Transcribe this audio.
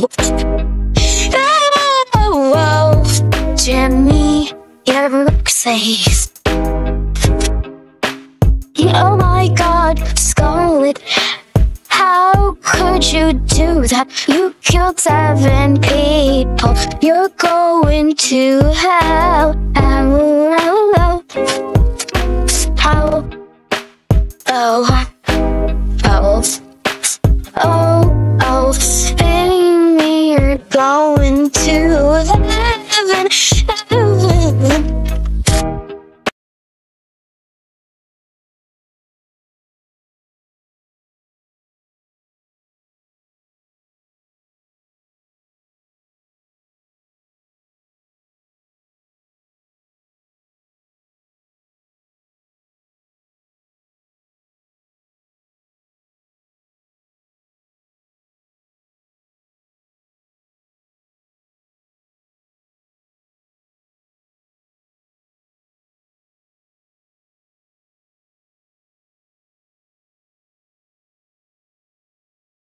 Oh, Jimmy, your safe. Oh my God, Scarlet, how could you do that? You killed 7 people. You're going to hell. How? Oh, Amy, you're going to heaven.